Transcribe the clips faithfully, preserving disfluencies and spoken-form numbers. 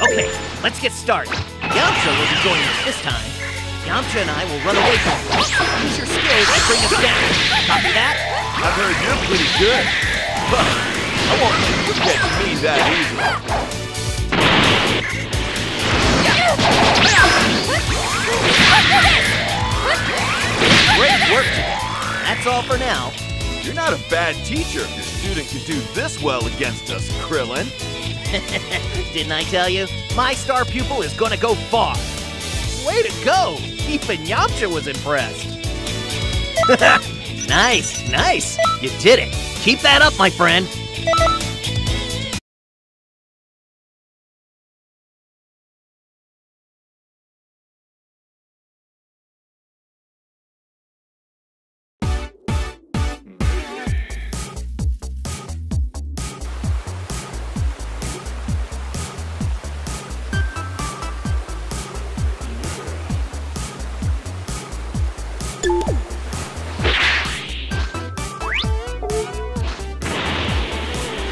Okay, let's get started. Yamcha will be joining us this time. Yamcha and I will run away from him. Use your skills to bring us down. Copy that? I've heard you're pretty good. But I won't let you get me that easily. Great work today. That's all for now. You're not a bad teacher if your student can do this well against us, Krillin. Didn't I tell you? My star pupil is gonna go far. Way to go! Even Yamcha was impressed. Nice, nice. You did it. Keep that up, my friend.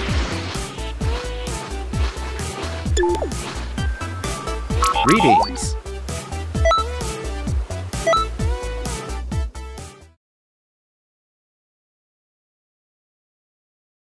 Greetings.